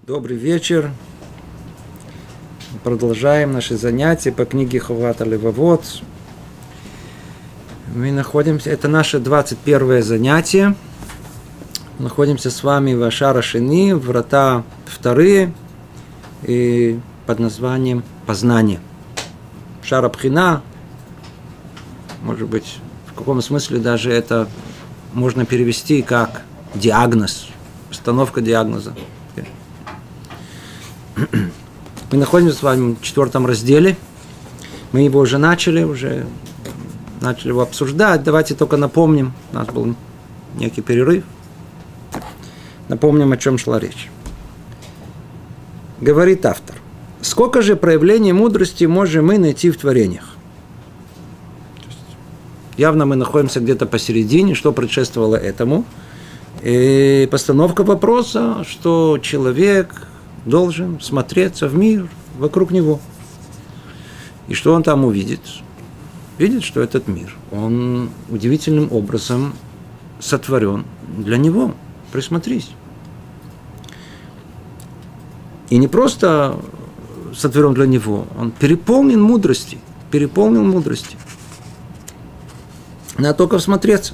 Добрый вечер. Продолжаем наши занятия по книге Ховат Алевавот. Мы находимся, это наше 21 занятие. Находимся с вами в Ашара Шени, врата вторые, и под названием Познание. Шара Бхина, может быть, в каком смысле даже это можно перевести как диагноз, постановка диагноза. Мы находимся с вами в 4 разделе. Мы его уже начали его обсуждать. Давайте только напомним. У нас был некий перерыв. Напомним, о чем шла речь. Говорит автор. Сколько же проявлений мудрости можем мы найти в творениях? Явно мы находимся где-то посередине, что предшествовало этому. И постановка вопроса, что человек должен смотреться в мир вокруг него. И что он там увидит? Видит, что этот мир, он удивительным образом сотворен для него. Присмотрись. И не просто сотворен для него, он переполнен мудрости. Надо только всмотреться.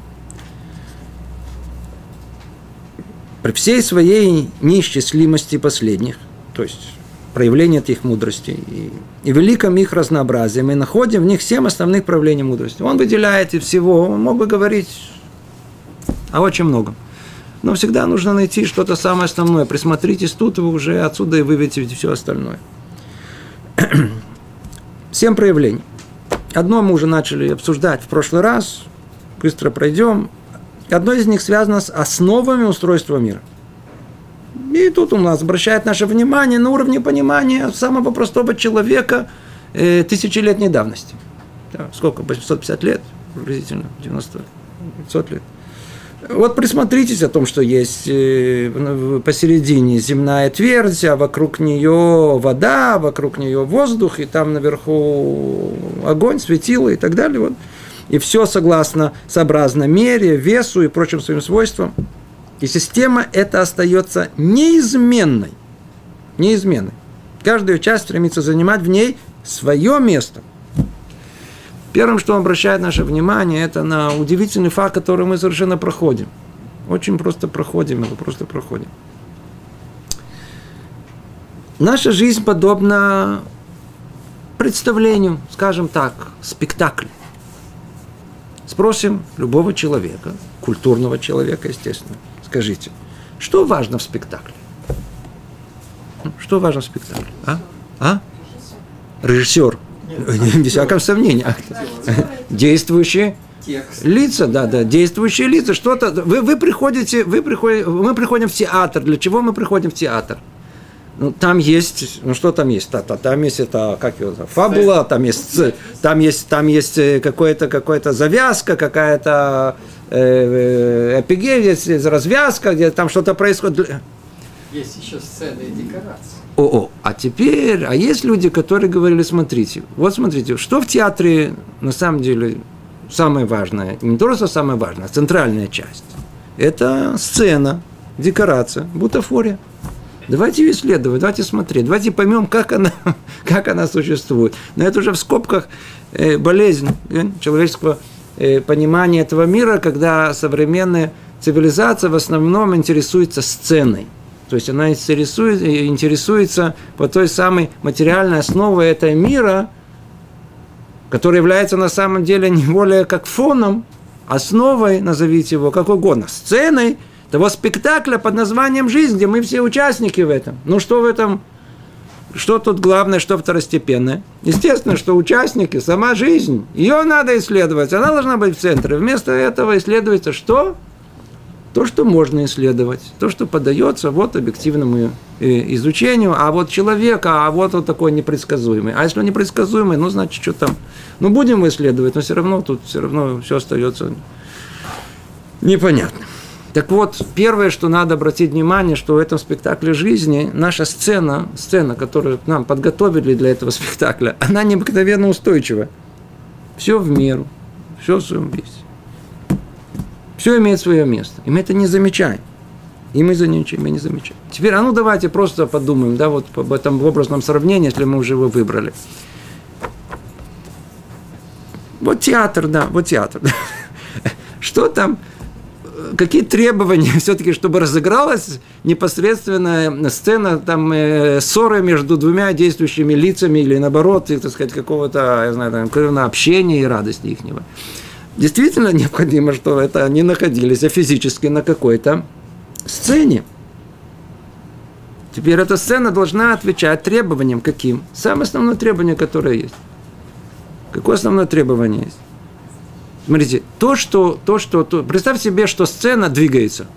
При всей своей неисчислимости последних, то есть проявления этих мудростей и великом их разнообразии, мы находим в них 7 основных проявлений мудрости. Он выделяет из всего, он мог бы говорить о очень многом. Но всегда нужно найти что-то самое основное. Присмотритесь тут, вы уже отсюда и выведете все остальное. 7 проявлений. Одно мы уже начали обсуждать в прошлый раз, быстро пройдем. Одно из них связано с основами устройства мира. И тут у нас обращает наше внимание на уровне понимания самого простого человека тысячелетней давности. Да, сколько? 850 лет? Приблизительно 90, 500 лет. Вот присмотритесь о том, что есть посередине земная твердь, а вокруг нее вода, вокруг нее воздух, и там наверху огонь, светило и так далее. Вот. И все сообразно мере, весу и прочим своим свойствам. И система эта остается неизменной. Каждая часть стремится занимать в ней свое место. Первым, что обращает наше внимание, это на удивительный факт, который мы совершенно проходим. Очень просто проходим. Наша жизнь подобна представлению, скажем так, спектаклю. Спросим любого человека, культурного человека, естественно, скажите, что важно в спектакле? Что важно в спектакле? Режиссер. Без всякого сомнения. Действующие лица, действующие лица. Что-то. Мы приходим в театр. Для чего мы приходим в театр? Там есть, что там есть? Там есть это, как его, фабула, там есть какая-то завязка, какая-то эпигея, есть развязка, где там что-то происходит. Есть еще сцены и декорации. А есть люди, которые говорили, смотрите, что в театре на самом деле самое важное, не просто самое важное, а центральная часть. Это сцена, декорация, бутафория. Давайте ее исследовать, давайте смотреть, давайте поймем, как она существует. Но это уже в скобках болезнь человеческого понимания этого мира, когда современная цивилизация в основном интересуется сценой. То есть она интересуется по той самой материальной основе этого мира, которая является на самом деле не более как фоном, основой, назовите его как угодно, сценой того спектакля под названием «Жизнь», где мы все участники в этом. Что в этом? Что тут главное, что второстепенное? Естественно, что участники, сама жизнь, ее надо исследовать, она должна быть в центре. Вместо этого исследуется что? То, что можно исследовать, то, что поддается объективному изучению, а вот человека, вот такой непредсказуемый. А если он непредсказуемый, значит, что там? Будем исследовать, но все равно все остается непонятным. Так вот, первое, что надо обратить внимание, что в этом спектакле жизни наша сцена, которую нам подготовили для этого спектакля, она необыкновенно устойчива. Все в меру, все в своем весе. Все имеет свое место, и мы это не замечаем. И мы за ничем и не замечаем. Теперь, давайте просто подумаем, да, вот об этом образном сравнении, если мы уже его выбрали. Вот театр, да, вот театр. Что там, какие требования все-таки, чтобы разыгралась непосредственная сцена там, ссоры между двумя действующими лицами или наоборот, так сказать, какого-то, я знаю, там, общения и радости ихнего. Действительно необходимо, чтобы это они находились физически на какой-то сцене. Теперь эта сцена должна отвечать требованиям каким? Самое основное требование, которое есть. Какое основное требование есть? Смотрите, представь себе, что сцена двигается.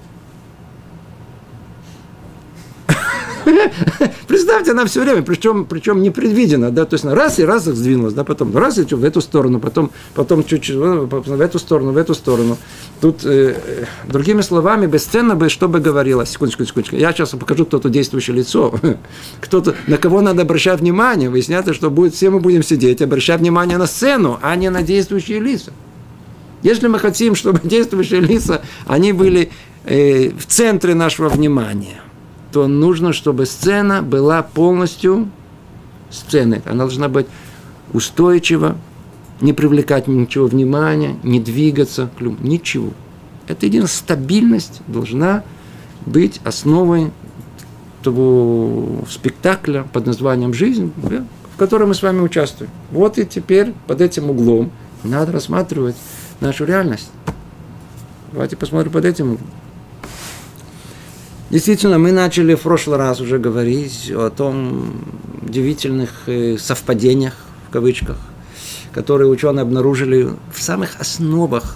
Представьте, она все время, причем непредвиденно, да, то есть раз и раз их сдвинулась, да, потом раз и в эту сторону, потом чуть-чуть в эту сторону. Тут, другими словами, без сцены бы что бы говорилось. Секундочку. Я сейчас покажу, кто тут действующее лицо. Кто-то, на кого надо обращать внимание. Выясняется, что все мы будем сидеть, обращать внимание на сцену, а не на действующие лица. Если мы хотим, чтобы действующие лица, они были в центре нашего внимания, то нужно, чтобы сцена была полностью сценой. Она должна быть устойчива, не привлекать ничего внимания, не двигаться, ничего. Это единственная стабильность должна быть основой того спектакля под названием «Жизнь», в котором мы с вами участвуем. Вот и теперь под этим углом надо рассматривать нашу реальность. Давайте посмотрим под этим углом. Действительно, мы начали в прошлый раз уже говорить о том удивительных совпадениях, в кавычках, которые ученые обнаружили в самых основах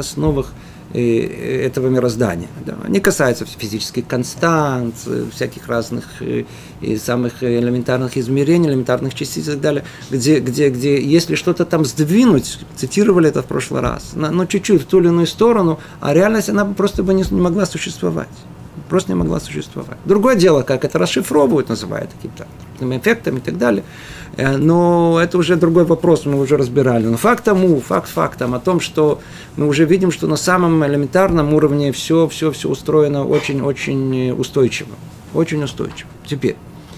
этого мироздания. Да. Они касаются физических констант, всяких разных и самых элементарных измерений, элементарных частиц и так далее, где если что-то там сдвинуть, цитировали это в прошлый раз, но чуть-чуть в ту или иную сторону, а реальность она просто бы не могла существовать. Просто не могла существовать. Другое дело, как это расшифровывают, называют какими-то эффектами и так далее. Но это уже другой вопрос, мы уже разбирали. Но факт фактом о том, что мы уже видим, что на самом элементарном уровне все устроено очень-очень устойчиво. Очень устойчиво. Теперь,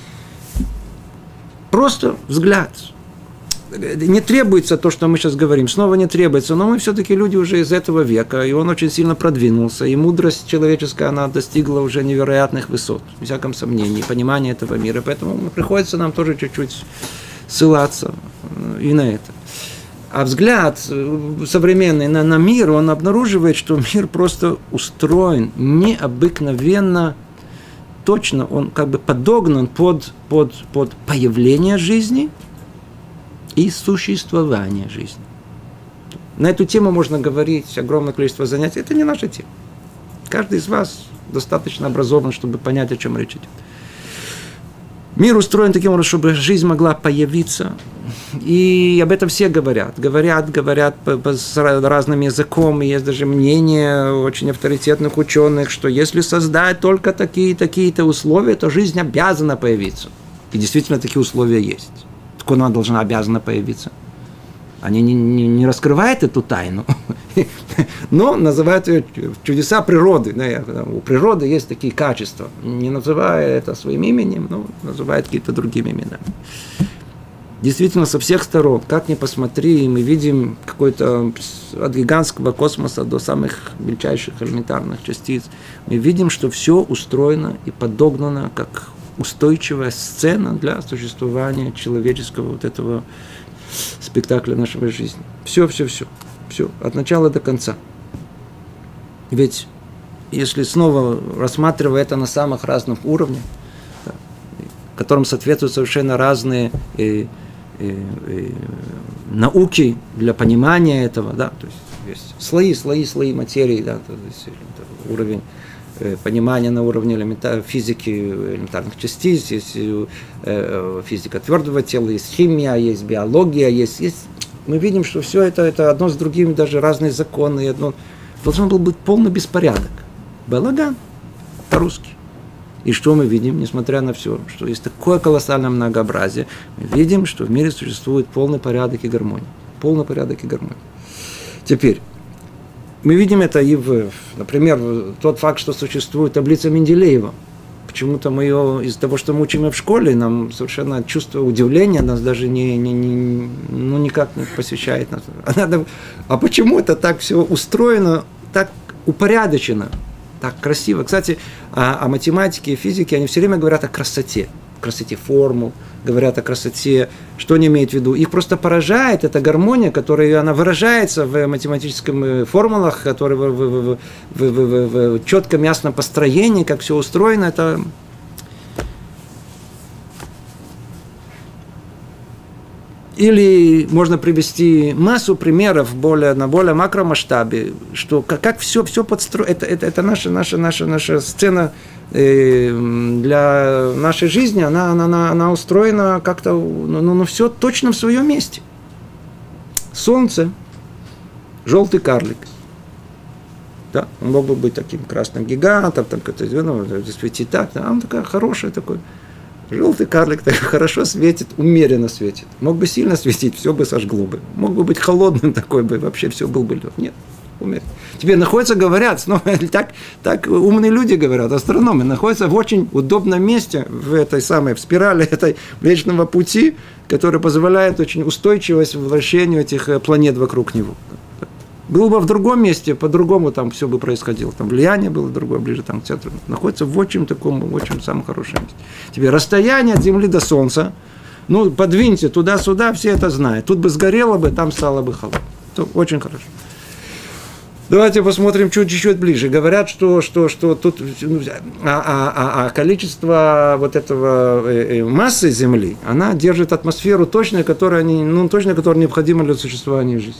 просто взгляд. Не требуется то, что мы сейчас говорим, снова не требуется, но мы все-таки люди уже из этого века, и он очень сильно продвинулся, и мудрость человеческая, она достигла уже невероятных высот, без всяком сомнении, понимания этого мира, поэтому приходится нам тоже чуть-чуть ссылаться и на это. А взгляд современный на мир, он обнаруживает, что мир просто устроен необыкновенно точно, он как бы подогнан под появление жизни и существование жизни. На эту тему можно говорить огромное количество занятий. Это не наша тема. Каждый из вас достаточно образован, чтобы понять, о чем речь идет. Мир устроен таким образом, чтобы жизнь могла появиться. И об этом все говорят. Говорят с разным языком. И есть даже мнение очень авторитетных ученых, что если создать только такие-то условия, то жизнь обязана появиться. И действительно такие условия есть. Она должна обязана появиться. Они не раскрывают эту тайну, но называют ее чудеса природы. У природы есть такие качества. Не называя это своим именем, но называют какие-то другими именами. Действительно, со всех сторон, как ни посмотри, мы видим какой-то от гигантского космоса до самых мельчайших элементарных частиц. Мы видим, что все устроено и подогнано как устойчивая сцена для существования человеческого вот этого спектакля нашей жизни. Все, от начала до конца. Ведь если снова рассматривая это на самых разных уровнях, которым соответствуют совершенно разные науки для понимания этого, да, то есть слои материи, да, то есть уровень понимания на уровне физики элементарных частиц, есть физика твердого тела, есть химия, есть биология, есть. Мы видим, что все это одно с другим, даже разные законы, должен был быть полный беспорядок. Балаган по-русски. И что мы видим, несмотря на все, что есть такое колоссальное многообразие, мы видим, что в мире существует полный порядок и гармония. Полный порядок и гармония. Теперь, Мы видим это и например, тот факт, что существует таблица Менделеева. Почему-то мы ее, из-за того, что мы учим ее в школе, нам совершенно чувство удивления нас даже никак не посвящает. А почему это так все устроено, так упорядочено, так красиво? Кстати, о математике и физике они все время говорят о красоте формул, говорят о красоте, что они имеют в виду. Их просто поражает эта гармония, которая она выражается в математических формулах, которые в четком, ясном построении, как все устроено. Это или можно привести массу примеров на более макромасштабе, что как все подстроено. Это наша сцена для нашей жизни, она устроена как-то, все точно в своем месте. Солнце, желтый карлик. Да, он мог бы быть таким красным гигантом, там как-то светить так, а он такой хороший такой. Желтый карлик так хорошо светит, умеренно светит. Мог бы сильно светить, все бы сожгло бы. Мог бы быть холодным такой бы, вообще все был бы лед. Нет, умеренно. Теперь говорят, так умные люди говорят, астрономы, находятся в очень удобном месте, в спирали этой Млечного Пути, который позволяет очень устойчивость вращению этих планет вокруг него. Был бы в другом месте, по-другому там все бы происходило. Там влияние было другое, ближе там, к центру. Находится в очень самом хорошем месте. Теперь расстояние от Земли до Солнца, подвиньте туда-сюда, все это знают. Тут бы сгорело бы, там стало бы холодно. Очень хорошо. Давайте посмотрим чуть-чуть ближе. Говорят, что тут количество вот этого массы Земли, она держит атмосферу точно, которая необходима для существования жизни.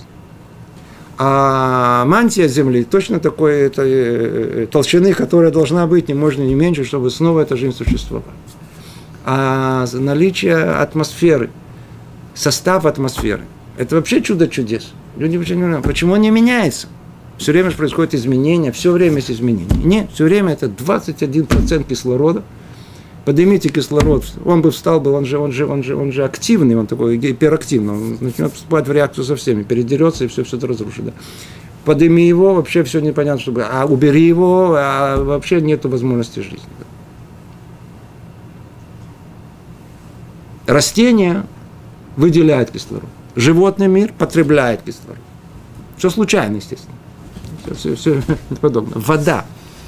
А мантия Земли точно такой толщины, которая должна быть, не можно не меньше, чтобы снова эта жизнь существовала. А наличие атмосферы, состав атмосферы, это вообще чудо чудес. Люди вообще не знают, почему он не меняется. Все время же происходит изменения, все время есть изменения. Нет, все время это 21% кислорода. Поднимите кислород, он бы встал, он же активный, он такой гиперактивный, он начнет вступать в реакцию со всеми, передерется и все это разрушит. Да. Подними его, вообще все непонятно, а убери его, а вообще нет возможности жизни. Да. Растения выделяют кислород, животный мир потребляет кислород. Все случайно, естественно. Все подобное. Вода.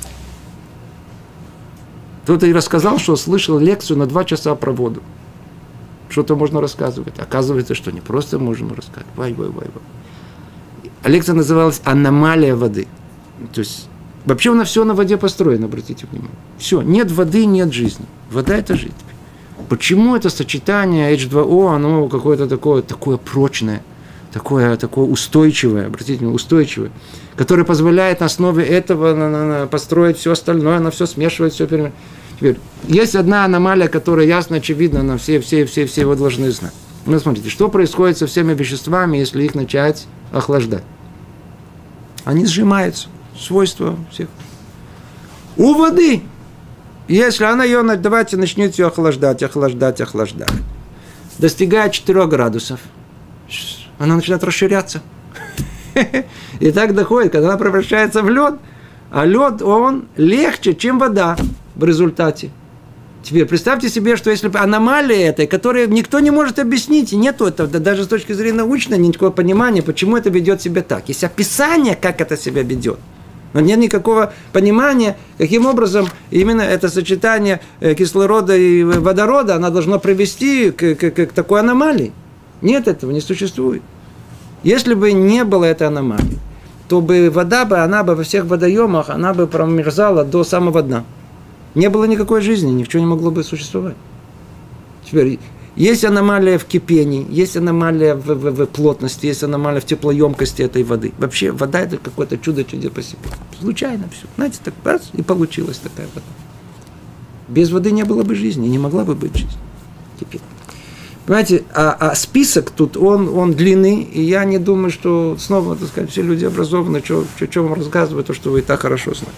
Кто-то и рассказал, что слышал лекцию на 2 часа про воду. Что-то можно рассказывать. Оказывается, что не просто можем рассказывать. Вай. А лекция называлась «Аномалия воды». То есть, вообще у нас все на воде построено, обратите внимание. Все, нет воды, нет жизни. Вода – это жизнь. Почему это сочетание H2O, оно какое-то такое прочное, такое устойчивое, обратите внимание, устойчивое, которое позволяет на основе этого построить все остальное, оно все смешивает, все перемешивает. Теперь, есть одна аномалия, которая ясно, очевидно, на все его должны знать. Смотрите, что происходит со всеми веществами, если их начать охлаждать? Они сжимаются, свойства всех. У воды, если она давайте начнете ее охлаждать, достигает 4 градусов, она начинает расширяться. И так доходит, когда она превращается в лед, а лед, он легче, чем вода в результате. Теперь представьте себе, что если бы аномалия этой, которую никто не может объяснить, и нету этого, даже с точки зрения научной, никакого понимания, почему это ведет себя так. Есть описание, как это себя ведет. Но нет никакого понимания, каким образом именно это сочетание кислорода и водорода, оно должно привести к такой аномалии. Нет, этого не существует. Если бы не было этой аномалии, то бы вода, она бы во всех водоемах, она бы промерзала до самого дна. Не было никакой жизни, ничего не могло бы существовать. Теперь, есть аномалия в кипении, есть аномалия в плотности, есть аномалия в теплоемкости этой воды. Вообще, вода – это какое-то чудо-чудо по себе. Случайно все. Знаете, так раз, и получилась такая вода. Без воды не было бы жизни, не могла бы быть жизнь. Теперь. Понимаете, а список тут, он длинный, и я не думаю, что снова, так сказать, все люди образованы, что вам рассказывают, то, что вы и так хорошо знаете.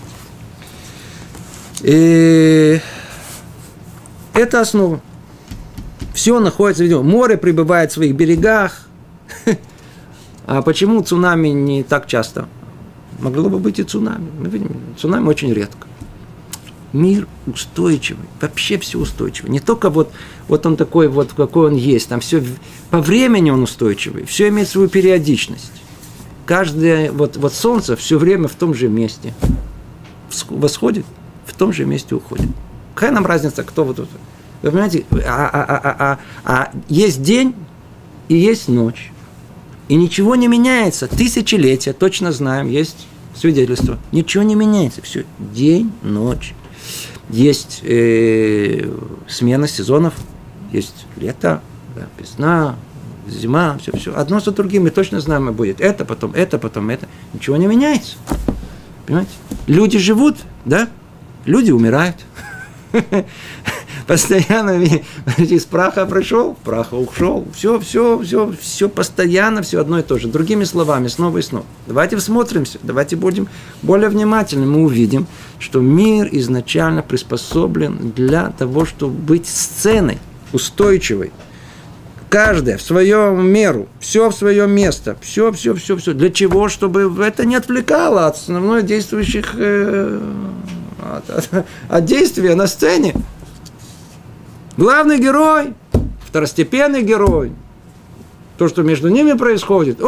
И это основа. Все находится, видимо, море пребывает в своих берегах. А почему цунами не так часто? могло бы быть и цунами. Мы видим, цунами очень редко. Мир устойчивый, вообще все устойчиво. Не только вот он такой, вот какой он есть, там все по времени он устойчивый, все имеет свою периодичность. Каждое, вот солнце все время в том же месте восходит, в том же месте уходит. Какая нам разница, кто вот тут? Вы понимаете, есть день и есть ночь. И ничего не меняется. Тысячелетия, точно знаем, есть свидетельство. Ничего не меняется. Все, день, ночь. Есть смена сезонов, есть лето, да, весна, зима, все. Одно за другим, мы точно знаем, и будет это, потом это, потом это. Ничего не меняется. Понимаете? Люди живут, да? Люди умирают. Постоянно из праха пришел, в праха ушел. Все постоянно, все одно и то же. Другими словами, снова и снова. Давайте всмотримся, давайте будем более внимательны. Мы увидим, что мир изначально приспособлен для того, чтобы быть сценой устойчивой. Каждая в свою меру, все в свое место, все. Для чего? Чтобы это не отвлекало от основной действующих от действия на сцене. Главный герой, второстепенный герой, то, что между ними происходит,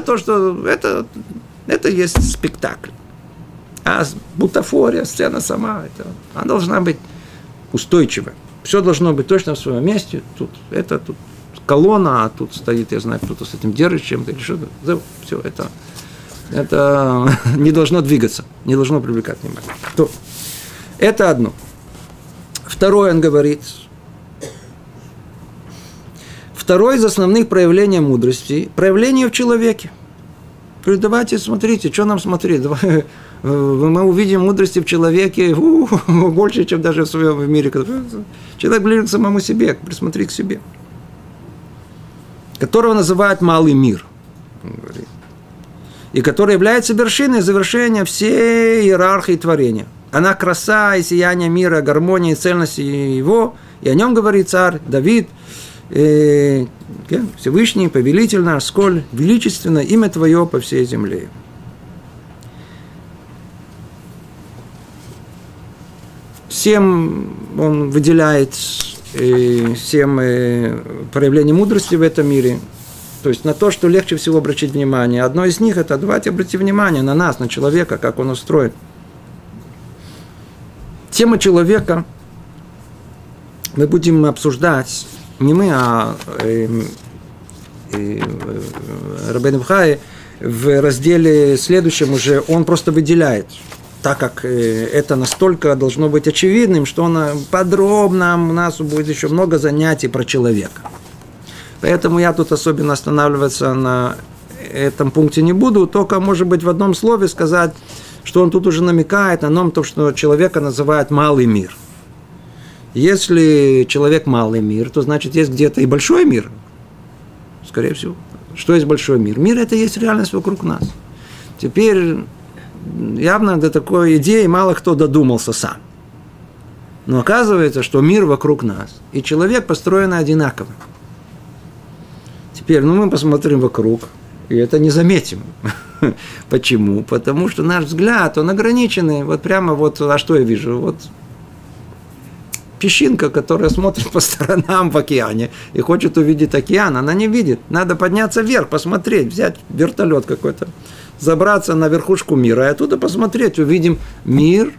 это есть спектакль. А бутафория, сцена сама, она должна быть устойчивой. Все должно быть точно в своем месте. Тут колонна, а тут стоит, я знаю, кто-то с этим держит чем-то или что-то. Все, это не должно двигаться, не должно привлекать внимание. Это одно. Второе, он говорит. Второе из основных проявлений мудрости – проявление в человеке. Говорит, давайте смотрите, что нам смотреть. Мы увидим мудрости в человеке больше, чем даже в своем мире. Человек ближе к самому себе, присмотри к себе. Которого называют малый мир. И который является вершиной завершения всей иерархии творения. Она краса и сияние мира, гармония и цельность его. И о нем говорит царь Давид. Всевышний, повелитель наш, сколь величественно имя Твое по всей земле. Всем он выделяет 7 проявлений мудрости в этом мире. То есть на то, что легче всего обратить внимание. Одно из них – это давайте обратить внимание на нас, на человека, как он устроен. Тема человека мы будем обсуждать, не мы, а Рабейну Бхай в разделе следующем уже, он просто выделяет, так как это настолько должно быть очевидным, что он подробно, у нас будет еще много занятий про человека. Поэтому я тут особенно останавливаться на этом пункте не буду, только, может быть, в одном слове сказать, что он тут уже намекает на том, что человека называют малый мир. Если человек малый мир, то значит есть где-то и большой мир. Скорее всего. Что есть большой мир? Мир – это есть реальность вокруг нас. Теперь явно до такой идеи мало кто додумался сам. Но оказывается, что мир вокруг нас и человек построен одинаково. Теперь, мы посмотрим вокруг, и это не заметим. Почему? Потому что наш взгляд, он ограниченный. Вот прямо а что я вижу? Песчинка, которая смотрит по сторонам в океане и хочет увидеть океан, она не видит. Надо подняться вверх, посмотреть, взять вертолет какой-то, забраться на верхушку мира и оттуда посмотреть. Увидим мир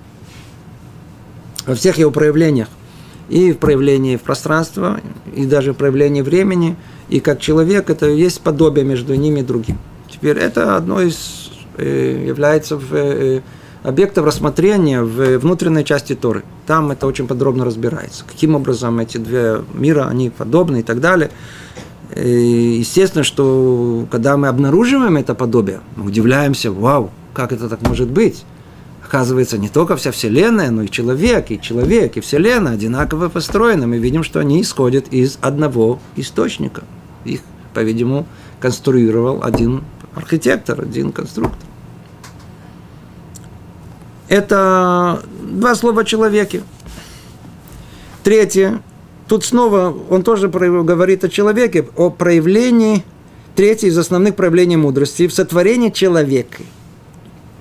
во всех его проявлениях. И в проявлении пространства, и даже в проявлении времени. И как человек, это есть подобие между ними и другим. Теперь это одно из является объектов рассмотрения в внутренней части Торы. Там это очень подробно разбирается. Каким образом эти два мира, они подобны и так далее. И естественно, что когда мы обнаруживаем это подобие, мы удивляемся, вау, как это так может быть? Оказывается, не только вся Вселенная, но и человек, и Вселенная одинаково построены. Мы видим, что они исходят из одного источника. Их, по-видимому, конструировал один архитектор, один конструктор. Это 2 слова о человеке. Третье. Тут снова он тоже говорит о человеке, о проявлении, третье из основных проявлений мудрости, в сотворении человека.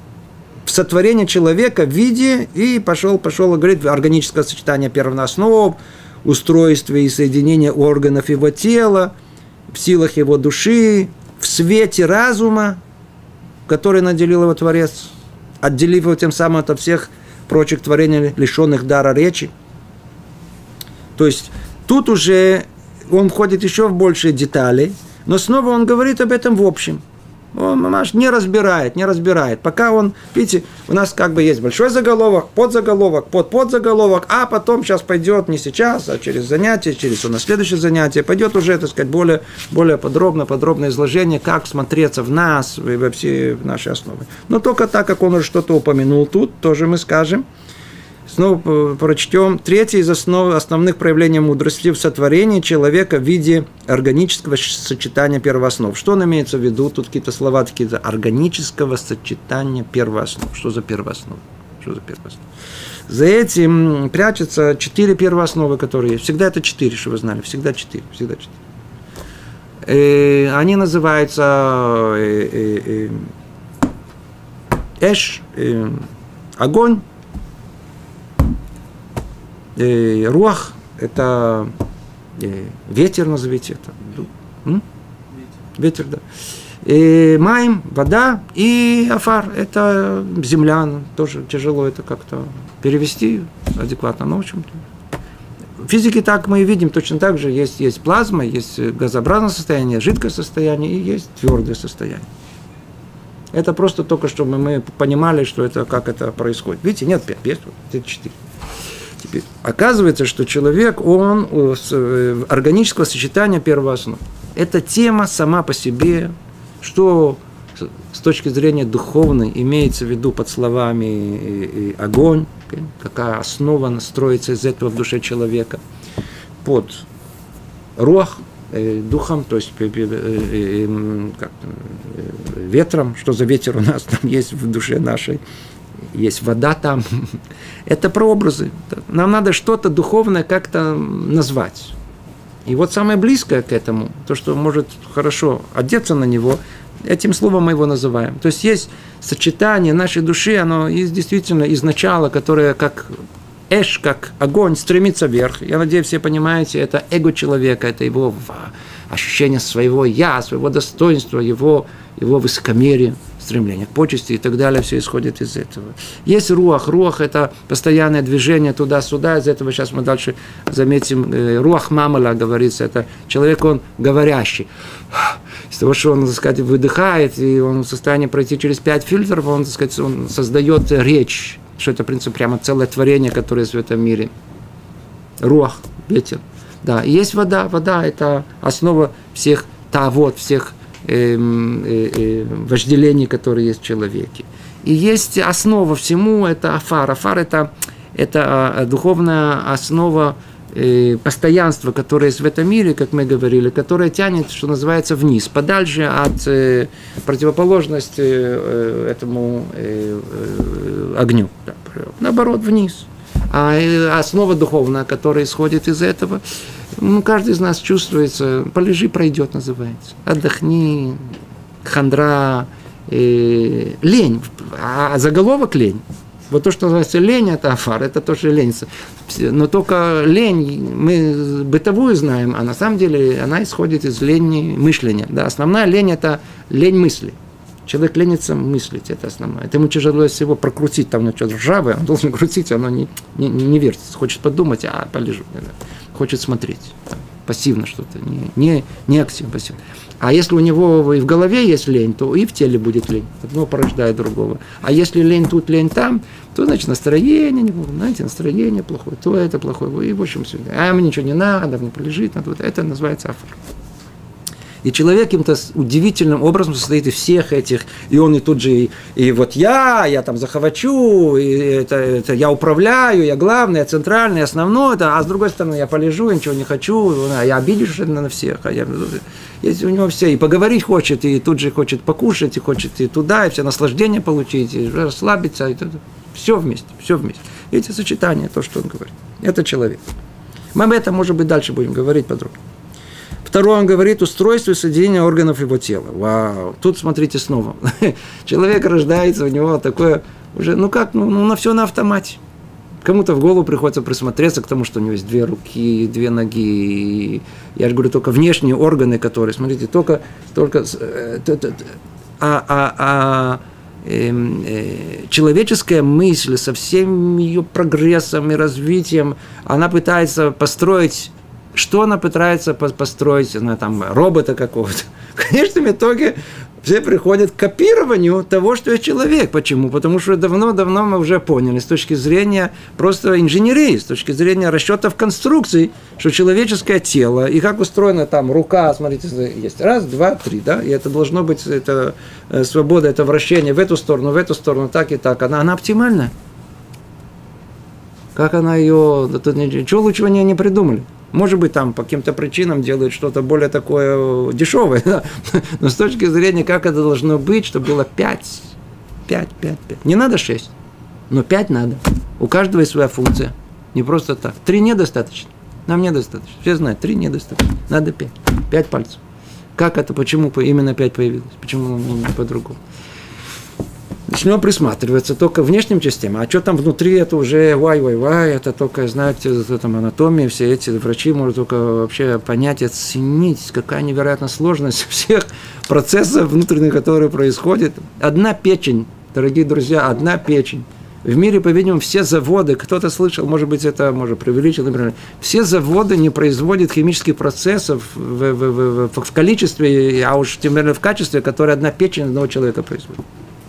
сотворение человека в виде, и пошел, говорит, органическое сочетание первооснов, устройстве и соединение органов его тела, в силах его души, в свете разума, который наделил его Творец, отделив его тем самым от всех прочих творений, лишенных дара речи. То есть тут уже он входит еще в большие детали, но снова он говорит об этом в общем. Он не разбирает. Пока он, видите, у нас как бы есть большой заголовок, подзаголовок, подзаголовок, а потом сейчас пойдет не сейчас, а через занятие, через на следующее занятие, пойдет уже, так сказать, более подробное изложение, как смотреться в нас, во все наши основы. Но только так, как он уже что-то упомянул тут, тоже мы скажем. Снова прочтем. Третье из основных проявлений мудрости в сотворении человека в виде органического сочетания первооснов. Что он имеется в виду? Тут какие-то слова такие. Органического сочетания первооснов. Что за первооснов? За этим прячутся 4 первоосновы, которые есть. Всегда это 4, что вы знали. Всегда 4. Они называются эш, огонь, руах, это ветер, назовите это. Ветер, да. Майм, вода, и афар, это земля. Тоже тяжело это как-то перевести адекватно. Но в общем-то. В физике так мы и видим, точно так же есть плазма, есть газообразное состояние, жидкое состояние и есть твердое состояние. Это просто только чтобы мы понимали, что это, как это происходит. Видите, нет 5, это 4. Теперь, оказывается, что человек, он органического сочетания первооснов. Эта тема сама по себе, что с точки зрения духовной имеется в виду под словами огонь, какая основа строится из этого в душе человека, под руах, духом, то есть ветром, что за ветер у нас там есть в душе нашей, есть вода там. Это прообразы. Нам надо что-то духовное как-то назвать. И вот самое близкое к этому, то, что может хорошо одеться на него, этим словом мы его называем. То есть сочетание нашей души, оно есть действительно из начала, которое как эш, как огонь, стремится вверх. Я надеюсь, все понимаете, это эго человека, это его ощущение своего я, своего достоинства, его высокомерие, стремление к почести и так далее, все исходит из этого. Есть руах. Руах – это постоянное движение туда-сюда. Из этого сейчас мы дальше заметим. Руах мамала говорится. Это человек, он говорящий. Из того, что он, так сказать, выдыхает, и он в состоянии пройти через 5 фильтров, он, так сказать, он создает речь. Что это, в принципе, прямо целое творение, которое есть в этом мире. Руах, ветер. Да, и есть вода. Вода – это основа всех всех вожделений, которые есть в человеке. И есть основа всему, это афар. Афар – это духовная основа постоянства, которое есть в этом мире, как мы говорили, которое тянет, что называется, вниз, подальше от противоположности этому огню. Наоборот, вниз. А основа духовная, которая исходит из этого, каждый из нас чувствуется, полежи, пройдет, называется. Отдохни, хандра, лень. А заголовок лень. Вот то, что называется лень, это афар, это тоже лень. Но только лень, мы бытовую знаем, а на самом деле она исходит из лени мышления. Да, основная лень – это лень мысли. Человек ленится мыслить, это основное. Это ему тяжело всего прокрутить, там что-то ржавое, он должен крутить, оно не вертится. Хочет подумать, полежу. Хочет смотреть. Пассивно что-то, не активно, пассивно. А если у него и в голове есть лень, то и в теле будет лень. Одно порождает другого. А если лень тут, лень там, то, значит, настроение плохое, то это плохое. И в общем, все. А мне ничего не надо, мне полежит, надо. Это называется афар. И человек каким-то удивительным образом состоит из всех этих, и он и тут же, и вот я там захвачу, и это я управляю, я главный, я центральный, я основной, а с другой стороны я полежу, я ничего не хочу, я обидишь на всех, есть у него все, и поговорить хочет, и тут же хочет покушать, и хочет и туда, и все наслаждения получить, и расслабиться, и все вместе. Эти сочетания, то, что он говорит, это человек. Мы об этом, может быть, дальше будем говорить подробно. Второе, он говорит, устройство и соединение органов его тела. Вау! Тут смотрите снова. Человек рождается, у него такое уже, на все на автомате. Кому-то в голову приходится присмотреться к тому, что у него есть 2 руки, 2 ноги. Я же говорю, только внешние органы, которые, смотрите, только человеческая мысль со всем ее прогрессом и развитием, она пытается построить, что она пытается построить, она там робота какого-то. В конечном итоге все приходят к копированию того, что есть человек. Почему? Потому что давно мы уже поняли с точки зрения просто инженерии, с точки зрения расчетов конструкций, что человеческое тело, и как устроена там рука, смотрите, есть 1, 2, 3, да, и это должно быть, это свобода, это вращение в эту сторону, так и так, она оптимальна. Как она ее, ничего лучшего не придумали. Может быть, там по каким-то причинам делают что-то более такое дешевое, да? Но с точки зрения, как это должно быть, чтобы было 5. Не надо 6, но 5 надо. У каждого есть своя функция. Не просто так. 3 недостаточно. Нам недостаточно. Все знают, 3 недостаточно. Надо 5. 5 пальцев. Как это, почему именно 5 появилось? Почему не по-другому? Начнем присматриваться только к внешним частям. А что там внутри, это уже это только, знаете, там анатомия, все эти врачи могут только вообще понять, оценить, какая невероятная сложность всех процессов внутренних, которые происходят. Одна печень, дорогие друзья, одна печень. В мире, по-видимому, все заводы, кто-то слышал, может быть, это, может, преувеличил, например, все заводы не производят химических процессов в количестве, а уж тем более в качестве, которое одна печень одного человека производит.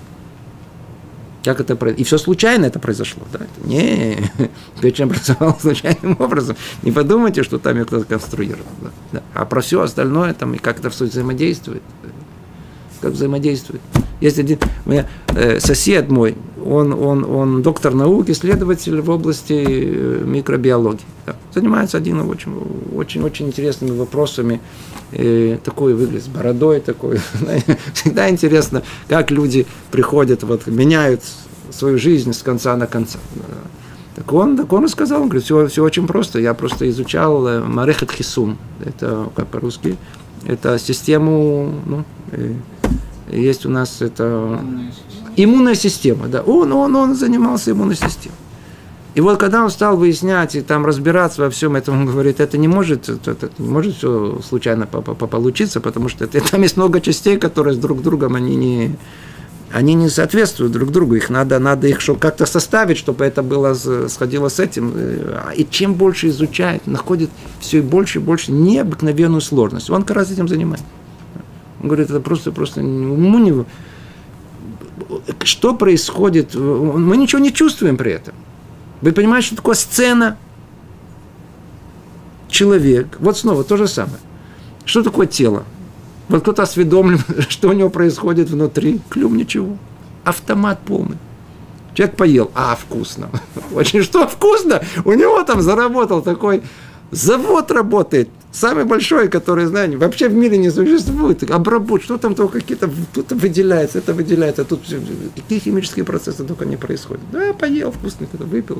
Как это произошло? И все случайно это произошло. Да? Не, печень образовалась случайным образом. Не подумайте, что там ее кто-то конструировал. Да? А про все остальное, там, и как это все взаимодействует. Как взаимодействует. Есть один у меня сосед мой, он доктор наук, исследователь в области микробиологии. Да. Занимается один очень интересными вопросами. Такой выглядит, с бородой такой. Всегда интересно, как люди приходят, меняют свою жизнь с конца на конца. Так он рассказал, он говорит, все очень просто. Я просто изучал Марехет Хисун. Это как по-русски? Это систему, есть у нас это иммунная система. Да. Он занимался иммунной системой. И вот когда он стал выяснять и там разбираться во всем этом, он говорит, это не может все случайно получиться, потому что там есть много частей, которые с друг другом, они не соответствуют друг другу. Их надо их как-то составить, чтобы это было сходило с этим. И чем больше изучает, находит все и больше необыкновенную сложность. Он как раз этим занимается. Он говорит, это просто уму не... Что происходит? Мы ничего не чувствуем при этом. Вы понимаете, что такое сцена? Человек. Вот снова то же самое. Что такое тело? Вот кто-то осведомлен, что у него происходит внутри. Клюм, ничего. Автомат полный. Человек поел. Вкусно. Очень что вкусно? У него там заработал такой... Завод работает. Самый большой, который, знаете, вообще в мире не существует. Обработка. Что там только какие-то... Тут выделяется, это выделяется. Тут какие химические процессы только не происходят. Да, поел вкусно, когда выпил.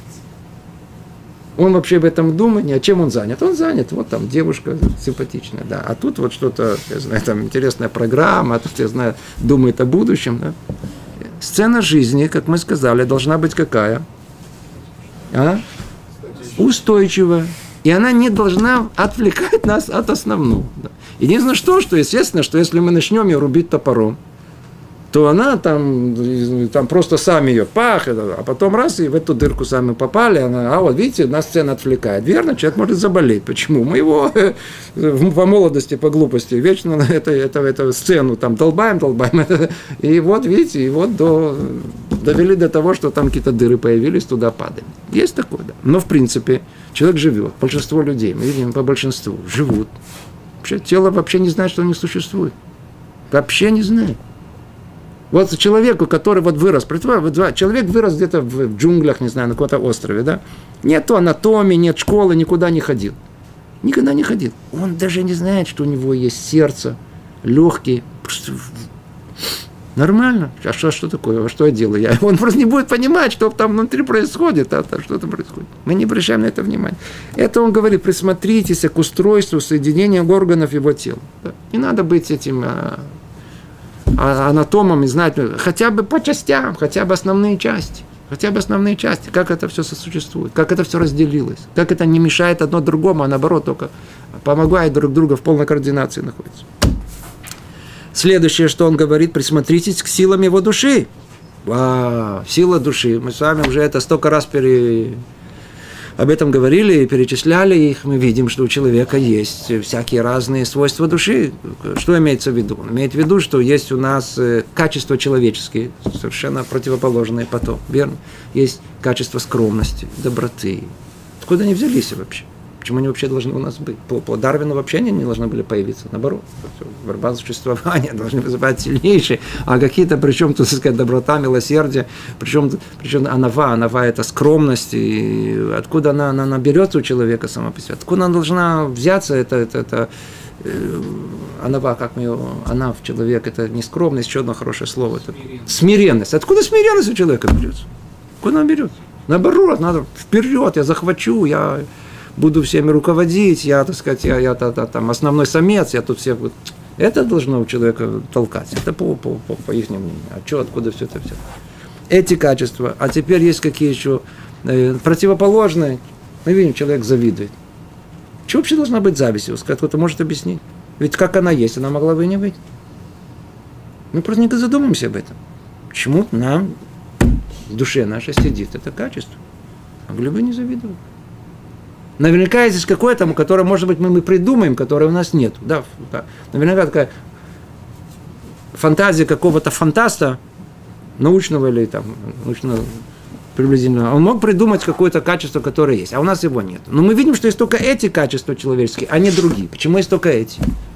Он вообще об этом думает. А чем он занят? Он занят. Вот там девушка симпатичная. Да. А тут вот что-то, я знаю, там интересная программа. А тут, я знаю, думает о будущем. Да. Сцена жизни, как мы сказали, должна быть какая? Устойчивая. И она не должна отвлекать нас от основного. Единственное, что естественно, что если мы начнем ее рубить топором, то она там просто сами ее а потом раз, и в эту дырку сами попали, вот видите, нас сцена отвлекает. Верно, человек может заболеть. Почему? Мы его по молодости, по глупости вечно на эту сцену там долбаем. И вот, видите, довели до того, что там какие-то дыры появились, туда падаем. Есть такое, да. Но в принципе человек живет. Большинство людей, мы видим по большинству, живут. Вообще, тело вообще не знает, что оно не существует. Вообще не знает. Вот человеку, который вырос, человек вырос где-то в джунглях, не знаю, на каком-то острове, да? Нет анатомии, нет школы, никуда не ходил. Никогда не ходил. Он даже не знает, что у него есть сердце, легкие. Просто нормально. А что такое? Что я делаю? Он просто не будет понимать, что там внутри происходит. Что там происходит. Мы не обращаем на это внимания. Это он говорит, присмотритесь к устройству соединения органов его тела. Да? Не надо быть этим... анатомом и знать, хотя бы по частям, хотя бы основные части. Хотя бы основные части, как это все сосуществует, как это все разделилось, как это не мешает одно другому, а наоборот только помогает друг другу в полной координации находится. Следующее, что он говорит, присмотритесь к силам его души. Сила души. Мы с вами уже это столько раз об этом говорили и перечисляли их. Мы видим, что у человека есть всякие разные свойства души. Что имеется в виду? Он имеет в виду, что есть у нас качества человеческие, совершенно противоположные потом. Верно? Есть качество скромности, доброты. Откуда они взялись вообще? Почему они вообще должны у нас быть? По Дарвину вообще они не должны были появиться. Наоборот, борьба за существование должны вызывать сильнейшие. А какие-то, причем, так сказать, доброта, милосердие, причем анава это скромность. И откуда она берется у человека сама по себе? Откуда она должна взяться? Это анава, как мы ее, анав, человек, это не скромность, еще одно хорошее слово. Это смиренность. Откуда смиренность у человека берется? Откуда она берется? Наоборот, надо вперед, я захвачу, я буду всеми руководить, я, так сказать, я там основной самец, я тут всех... Это должно у человека толкать. Это по их мнению. А что, откуда все это все? Эти качества. А теперь есть какие еще противоположные. Мы видим, человек завидует. Что вообще должна быть зависть? Кто-то может объяснить. Ведь как она есть, она могла бы и не быть. Мы просто не задумаемся об этом. Почему нам в душе нашей сидит это качество? Могли бы не завидовать. Наверняка есть какое-то, которое, может быть, мы придумаем, которое у нас нет. Да. Наверняка такая фантазия какого-то фантаста, научного или там, научного приблизительно. Он мог придумать какое-то качество, которое есть, а у нас его нет. Но мы видим, что есть только эти качества человеческие, а не другие. Почему есть только эти?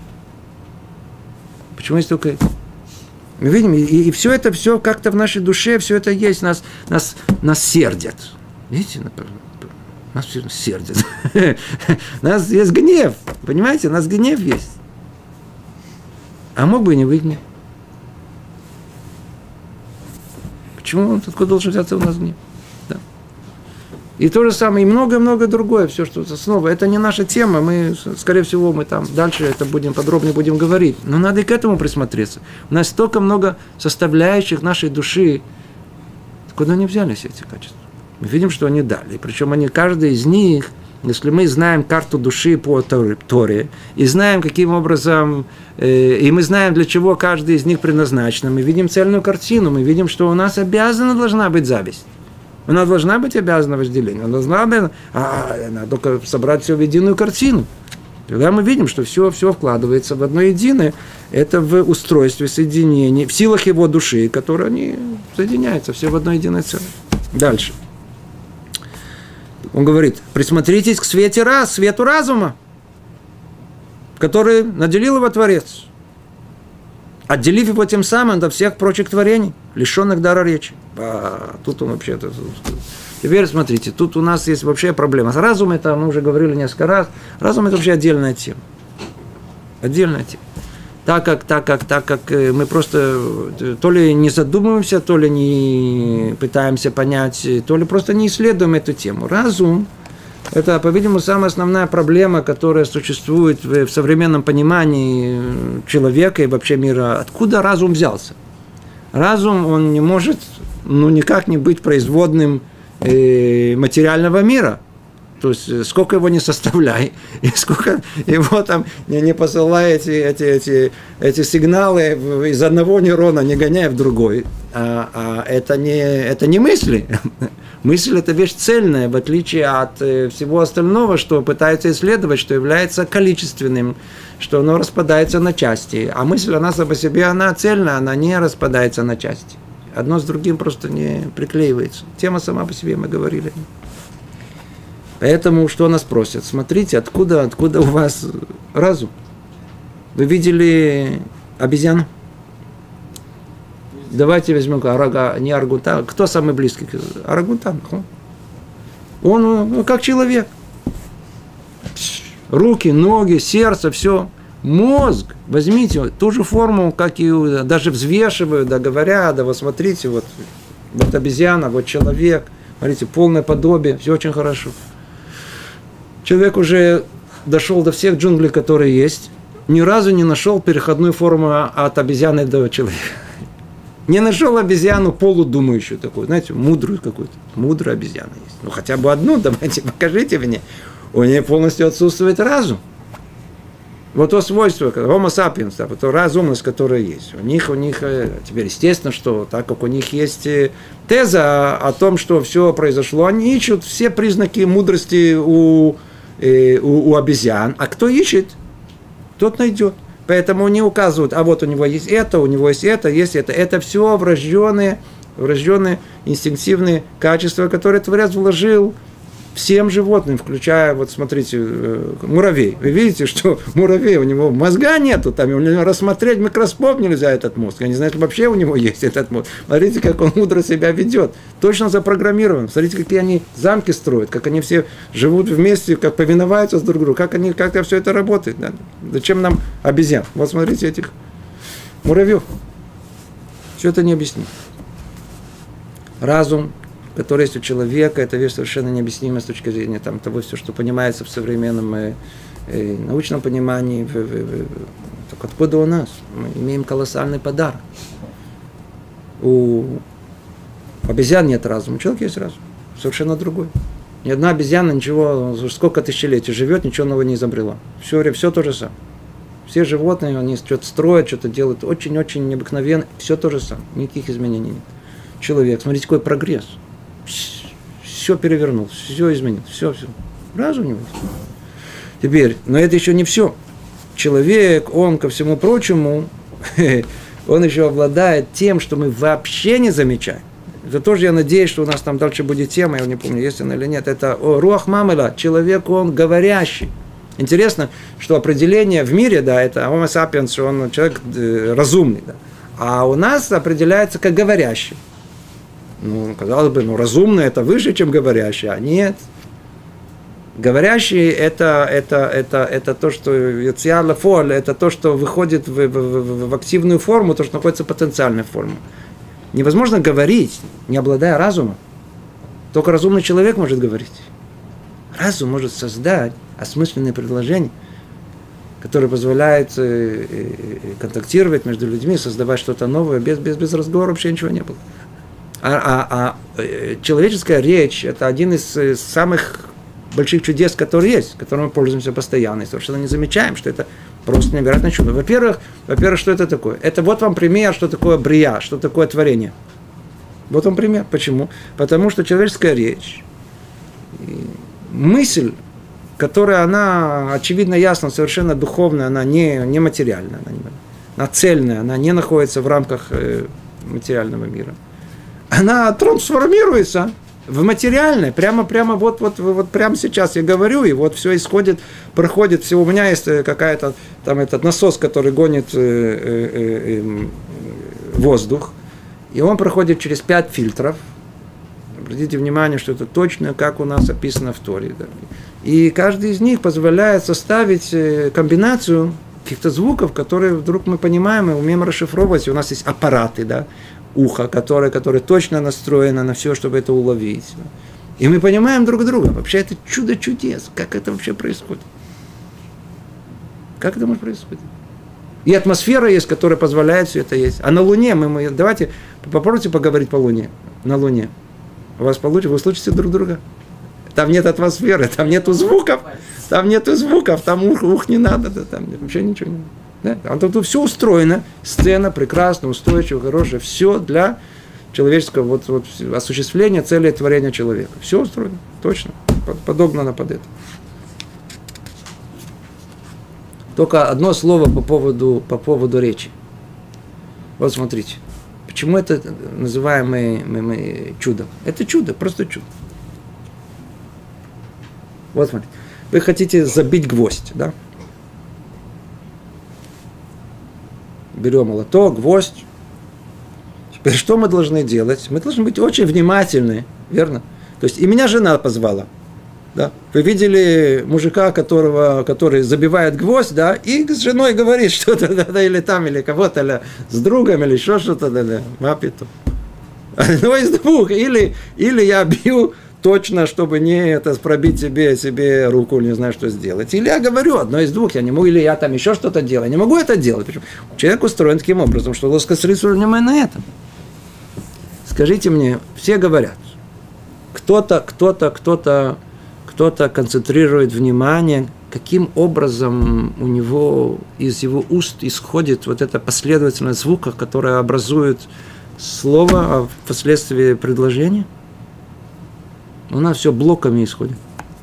Почему есть только эти? Мы видим, и все это, все как-то в нашей душе, все это есть, нас сердят. Видите, например? Нас все сердят. У нас есть гнев. Понимаете? У нас гнев есть. А мог бы и не быть гнев. Почему он откуда должен взяться у нас гнев? Да. И то же самое, и много-много другое. Все, что снова. Это не наша тема. Мы, скорее всего, мы там дальше это подробнее будем говорить. Но надо и к этому присмотреться. У нас столько много составляющих нашей души. Откуда они взялись, эти качества? Мы видим, что они дали. Причем они, каждый из них, если мы знаем карту души по Торе, и знаем, каким образом, и мы знаем, для чего каждый из них предназначен, мы видим цельную картину, мы видим, что у нас обязана должна быть зависть. У нас должна быть обязана вожделение. Она должна быть, надо только собрать все в единую картину. Тогда мы видим, что все вкладывается в одно единое. Это в устройстве соединения, в силах его души, которые они соединяются, все в одно единое целое. Дальше. Он говорит, присмотритесь к свету разума, который наделил его Творец, отделив его тем самым от всех прочих творений, лишенных дара речи. Тут он вообще-то... Теперь смотрите, тут у нас есть вообще проблема. Разум, это мы уже говорили несколько раз, разум это вообще отдельная тема. Отдельная тема. Так как мы просто то ли не задумываемся, то ли не пытаемся понять, то ли просто не исследуем эту тему. Разум – это, по-видимому, самая основная проблема, которая существует в современном понимании человека и вообще мира. Откуда разум взялся? Разум, он не может, никак не быть производным материального мира. То есть, сколько его не составляй, и сколько его там не посылай эти сигналы из одного нейрона, не гоняя в другой. Это не мысли. Мысль – это вещь цельная, в отличие от всего остального, что пытаются исследовать, что является количественным, что оно распадается на части. А мысль, она сама по себе, она цельная, она не распадается на части. Одно с другим просто не приклеивается. Тема сама по себе, мы говорили. Поэтому что нас просят? Смотрите, откуда у вас разум? Вы видели обезьяну? Давайте возьмем не орангутан. Кто самый близкий? Орангутан. Он как человек. Руки, ноги, сердце, все. Мозг. Возьмите ту же форму, как и даже взвешивают, да говорят, да вот смотрите, вот обезьяна, вот человек. Смотрите, полное подобие, все очень хорошо. Человек уже дошел до всех джунглей, которые есть, ни разу не нашел переходную форму от обезьяны до человека. Не нашел обезьяну полудумающую такую, знаете, мудрую какую-то. Мудрая обезьяна есть. Ну, хотя бы одну, давайте, покажите мне. У нее полностью отсутствует разум. Вот то свойство, homo sapiens, вот то разумность, которая есть. У них, теперь естественно, что так как у них есть теза о том, что все произошло, они ищут все признаки мудрости у обезьян. А кто ищет, тот найдет. Поэтому они указывают, а вот у него есть это, у него есть это, есть это. Это все врожденные инстинктивные качества, которые Творец вложил всем животным, включая, вот смотрите, муравей. Вы видите, что муравей, у него мозга нету, там у него рассмотреть микроскоп нельзя этот мозг. Я не знаю, вообще у него есть этот мозг. Смотрите, как он мудро себя ведет. Точно запрограммирован. Смотрите, какие они замки строят, как они все живут вместе, как повиноваются друг другу, как все это работает. Да? Зачем нам обезьян? Вот смотрите этих муравьев. Все это не объяснить. Разум, который есть у человека, это вещь совершенно необъяснимая с точки зрения того, все, что понимается в современном научном понимании. Так откуда у нас? Мы имеем колоссальный подарок. У обезьян нет разума, у человека есть разум. Совершенно другой. Ни одна обезьяна ничего, сколько тысячелетий живет, ничего нового не изобрела. Все то же самое. Все животные, они что-то строят, что-то делают очень-очень необыкновенно. Все то же самое. Никаких изменений нет. Человек, смотрите, какой прогресс. Все перевернул, все изменил, все. Разум у него. Теперь, но это еще не все. Человек, он, ко всему прочему, он еще обладает тем, что мы вообще не замечаем. Это тоже я надеюсь, что у нас там дальше будет тема, я не помню, есть она или нет. Это руах мамела, человек, он говорящий. Интересно, что определение в мире, да, это homo sapiens, что он человек разумный, да. А у нас определяется как говорящий. Ну, казалось бы, разумный это выше, чем говорящий, а нет. Говорящий это то, что яциала фоль, это то, что выходит в активную форму, то, что находится в потенциальной форме. Невозможно говорить, не обладая разумом. Только разумный человек может говорить. Разум может создать осмысленные предложения, которые позволяют контактировать между людьми, создавать что-то новое, без разговора вообще ничего не было. Человеческая речь – это один из самых больших чудес, которые есть, которым мы пользуемся постоянно, и совершенно не замечаем, что это просто невероятное чудо. Во-первых, что это такое? Это вот вам пример, что такое брия, что такое творение. Вот вам пример. Почему? Потому что человеческая речь, мысль, которая, она, очевидно, ясно, совершенно духовная, она не материальная, она цельная, она не находится в рамках материального мира. Она трансформируется в материальное, прямо вот прямо сейчас я говорю, и вот все исходит, проходит, все, у меня есть какая-то, там этот насос, который гонит воздух, и он проходит через 5 фильтров. Обратите внимание, что это точно, как у нас описано в Торе. Да? И каждый из них позволяет составить комбинацию каких-то звуков, которые вдруг мы понимаем и умеем расшифровывать. И у нас есть аппараты, да? Ухо, которое точно настроено на все, чтобы это уловить. И мы понимаем друг друга. Вообще это чудо чудес. Как это вообще происходит? Как это может происходить? И атмосфера есть, которая позволяет все это есть. А на Луне, давайте попробуйте поговорить по Луне. На Луне. У вас получится, вы услышите друг друга. Там нет атмосферы, там нету звуков. Там ух не надо, да, там вообще ничего не надо. Да? Тут все устроено, сцена прекрасная, устойчивая, хорошая, все для человеческого осуществления цели творения человека. Все устроено, точно, подогнано под это. Только одно слово по поводу речи. Вот смотрите, почему это называем мы чудом? Это чудо, просто чудо. Вот смотрите, вы хотите забить гвоздь, да? Берем молоток, гвоздь. Теперь что мы должны делать? Мы должны быть очень внимательны, верно? То есть и меня жена позвала. Да? Вы видели мужика, который забивает гвоздь, да, и с женой говорит что-то, да, или там, или кого-то, или с другом, или еще что-то, да, мапиту. Одно из двух. Или я бью точно, чтобы не пробить себе руку, не знаю, что сделать. Или я говорю одно из двух, я не могу, или я там еще что-то делаю. Я не могу это делать. Почему? Человек устроен таким образом, что лоскосрицу внимание на этом. Скажите мне, все говорят, кто-то концентрирует внимание, каким образом у него из его уст исходит вот эта последовательность звуков, которая образует слово, а впоследствии предложение. У нас все блоками исходит.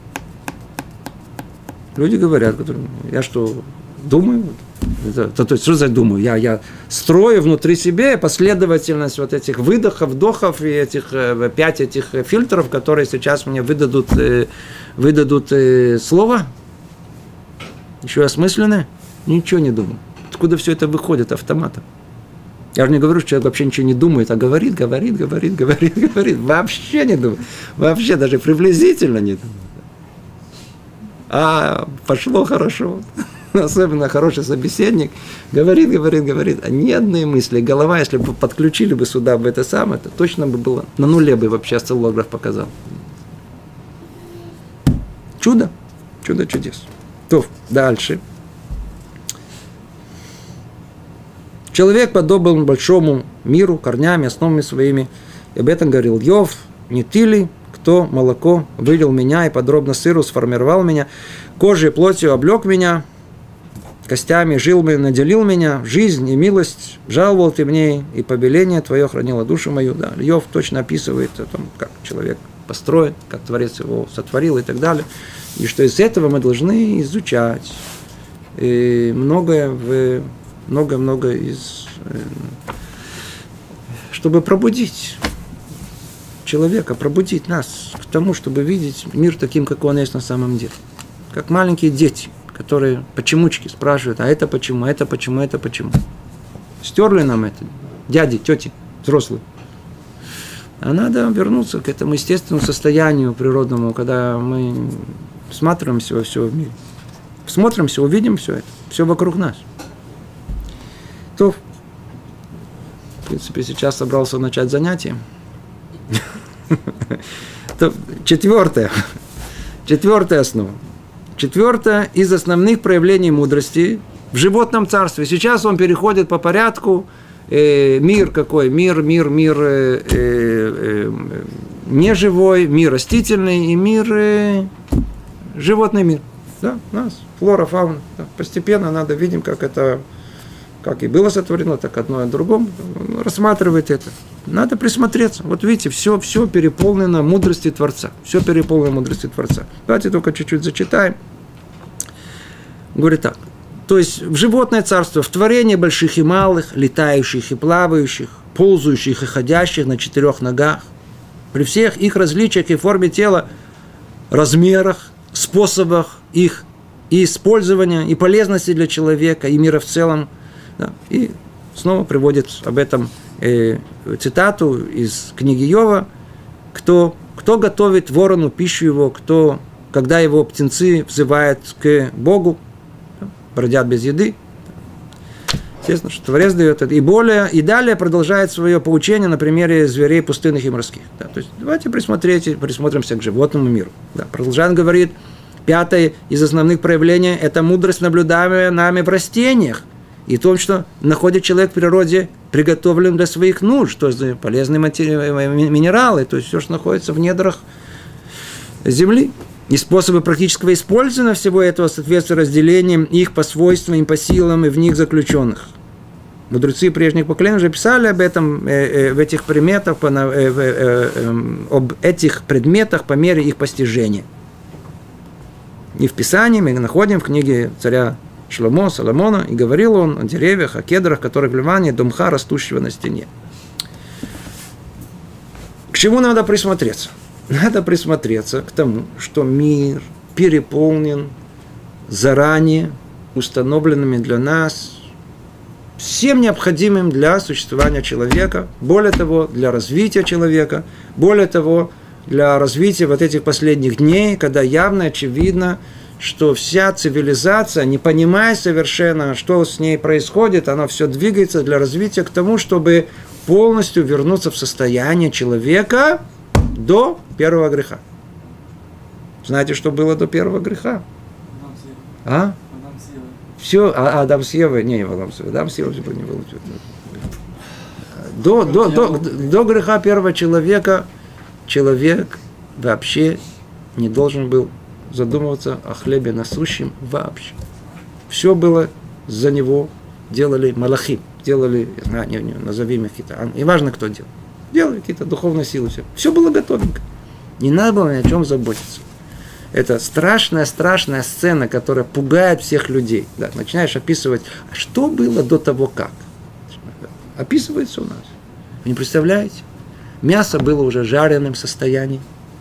Люди говорят, я что, думаю? То есть, что за думаю? Я строю внутри себя последовательность вот этих выдохов, вдохов и этих 5 этих фильтров, которые сейчас мне выдадут слово. Еще осмысленное? Ничего не думаю. Откуда все это выходит автоматом? Я же не говорю, что человек вообще ничего не думает, а говорит. Вообще не думает. Вообще даже приблизительно не думает. А пошло хорошо. Особенно хороший собеседник. Говорит. А ни одной мысли. Голова, если бы подключили бы сюда бы это самое, то точно бы было. На нуле бы вообще осциллограф показал. Чудо. Чудо чудес. То, дальше. Человек подобен большому миру, корнями, основами своими. И об этом говорил Йов. Не ты ли, кто молоко вылил меня и подробно сыру сформировал меня, кожей и плотью облег меня, костями жилами наделил меня, жизнь и милость жаловал ты мне, и побеление твое хранило душу мою. Да, Йов точно описывает о том, как человек построен, как Творец его сотворил и так далее. И что из этого мы должны изучать и многое из, чтобы пробудить человека, пробудить нас к тому, чтобы видеть мир таким, как он есть на самом деле. Как маленькие дети, которые почемучки спрашивают, а это почему, это почему, это почему. Стерли нам это, дяди, тети, взрослые. А надо вернуться к этому естественному состоянию природному, когда мы всматриваемся во все в мире. Всмотримся, увидим все это, все вокруг нас. То, в принципе, сейчас собрался начать занятие. Четвертая основа. Четвертое из основных проявлений мудрости в животном царстве. Сейчас он переходит по порядку. Мир какой? Мир неживой, мир растительный и мир животный мир. Да, нас, флора, фауна. Да, постепенно надо видим, как это, как и было сотворено, так одно и другом. Рассматривает это. Надо присмотреться. Вот видите, все переполнено мудростью Творца. Все переполнено мудростью Творца. Давайте только чуть-чуть зачитаем. Говорит так. То есть в животное царство, в творении больших и малых, летающих и плавающих, ползающих и ходящих на 4 ногах, при всех их различиях и форме тела, размерах, способах их и использования, и полезности для человека, и мира в целом. Да. И снова приводит об этом цитату из книги Йова. Кто готовит ворону пищу его, когда его птенцы взывают к Богу, бродят без еды. Естественно, что Творец дает это. И далее продолжает свое поучение на примере зверей пустынных и морских. Да, то есть давайте присмотримся к животному миру. Да, продолжает, говорит, 5 из основных проявлений – это мудрость, наблюдаемая нами в растениях. И то, что находит человек в природе, приготовлен для своих нужд, то есть полезные минералы, то есть все, что находится в недрах земли. И способы практического использования всего этого соответствуют разделениям их по свойствам и по силам и в них заключенных. Мудрецы прежних поколений уже писали об этом, в этих предметах, об этих предметах по мере их постижения. И в Писании мы находим в книге царя Шломо, Соломона, и говорил он о деревьях, о кедрах, которые в Ливане, домха, растущего на стене. К чему надо присмотреться? Надо присмотреться к тому, что мир переполнен заранее установленными для нас всем необходимым для существования человека, более того, для развития человека, более того, для развития вот этих последних дней, когда явно очевидно, что вся цивилизация, не понимая совершенно, что с ней происходит, она все двигается для развития к тому, чтобы полностью вернуться в состояние человека до первого греха. Знаете, что было до первого греха? А? Все, Адам с Евой. Не, Адам с Евой. Адам с Евой не было. До греха первого человека человек вообще не должен был задумываться о хлебе насущем вообще. Все было за него, делали малахим, делали, назовем их какие-то, неважно кто делал, делали какие-то духовные силы, все было готовенько. Не надо было ни о чем заботиться. Это страшная сцена, которая пугает всех людей. Да, начинаешь описывать, а что было до того как? Описывается у нас. Вы не представляете? Мясо было уже в жареном состоянии.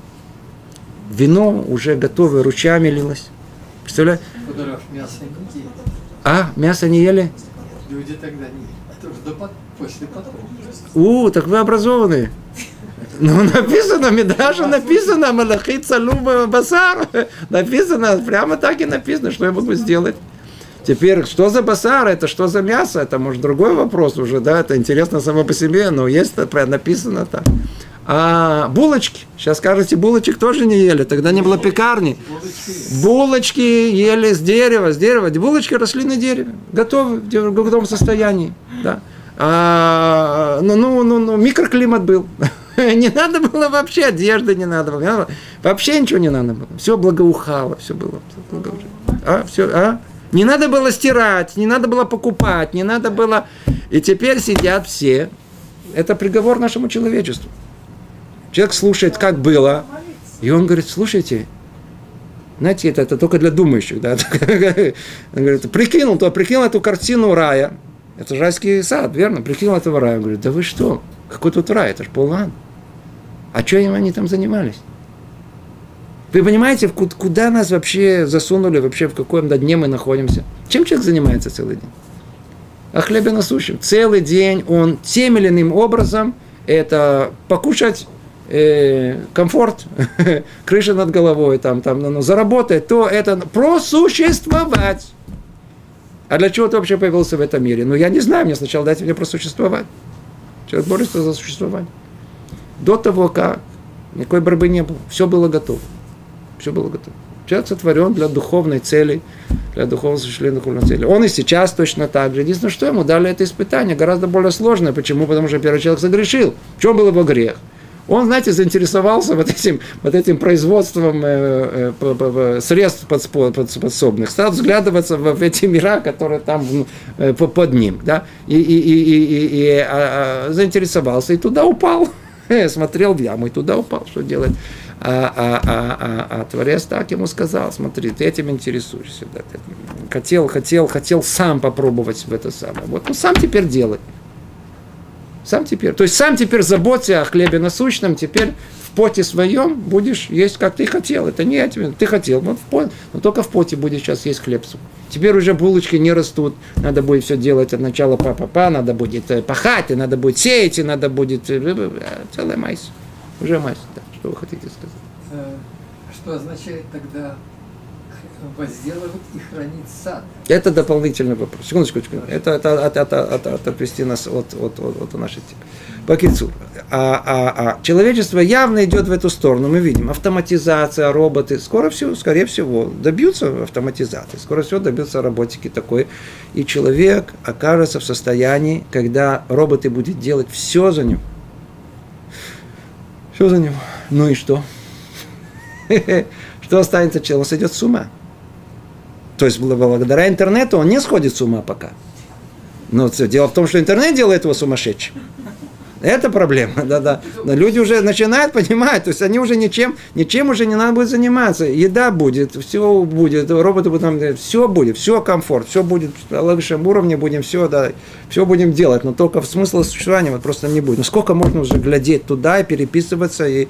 Вино уже готовое, ручьями лилось. Представляете? Мясо не ели. А, мясо не ели? Люди тогда не ели. Это уже после потопа. Так вы образованные. Ну, написано, Мидраше написано, Малахи Цалум Басар. Написано, прямо так и написано, что я могу сделать. Теперь, что за басар, это что за мясо, это, может, другой вопрос уже, да, это интересно само по себе, но есть написано так. А булочки, сейчас скажете, булочек тоже не ели, тогда не было пекарни. Булочки ели с дерева, булочки росли на дереве, готовы, в готовом состоянии, да. Микроклимат был. Не надо было вообще, одежды не надо было, вообще ничего не надо было, все благоухало, все было. Не надо было стирать, не надо было покупать, не надо было... И теперь сидят все. Это приговор нашему человечеству. Человек слушает, как было, и он говорит, слушайте, знаете, это только для думающих. Да? Он говорит, прикинул эту картину рая. Это же райский сад, верно? Прикинул этого рая. Он говорит, да вы что? Какой тут рай? Это же полган. А чем они там занимались? Вы понимаете, куда нас вообще засунули, вообще в каком дне мы находимся? Чем человек занимается целый день? О хлебе насущем. Целый день он тем или иным образом это покушать, комфорт, крыша над головой, заработать, то это просуществовать. А для чего ты вообще появился в этом мире? Я не знаю, мне сначала дайте мне просуществовать. Человек борется за существование. До того, как никакой борьбы не было, все было готово. Все было готово. Человек сотворен для духовной цели, для духовного осуществления духовной цели. Он и сейчас точно так же. Единственное, что ему дали это испытание, гораздо более сложное. Почему? Потому что первый человек согрешил. В чем был его грех? Он, знаете, заинтересовался вот этим производством средств подсобных, стал взглядываться в эти мира, которые там под ним, да? И заинтересовался, и туда упал. Смотрел в яму, и туда упал. Что делать? А Творец так ему сказал, смотри, ты этим интересуешься. Да, хотел сам попробовать в это самое. Вот, сам теперь делай. Сам теперь заботься о хлебе насущном, теперь в поте своем будешь есть, как ты хотел. Это не ты хотел, но только в поте будешь сейчас есть хлеб. Теперь уже булочки не растут, надо будет все делать от начала надо будет пахать, и надо будет сеять, и надо будет целый майс. Уже майс, да. Что вы хотите сказать? Что означает тогда возделывать и хранить сад? Это дополнительный вопрос. Секундочку. Это отвести нас от нашей темы. По-кицуру. Человечество явно идет в эту сторону. Мы видим автоматизация, роботы. Скорее всего, добьются автоматизации. Скорее всего, добьются роботики такой. И человек окажется в состоянии, когда роботы будут делать все за него. Все за него. Ну и что? Что останется человек? Он сойдет с ума. То есть, благодаря интернету он не сходит с ума пока. Но дело в том, что интернет делает его сумасшедшим. Это проблема, да. Но люди уже начинают понимать, то есть они уже ничем уже не надо будет заниматься. Еда будет, все будет, роботы будут, все будет, все комфорт, все будет на высшем уровне, будем все будем делать, но только в смысл существования вот просто не будет. Ну сколько можно уже глядеть туда и переписываться и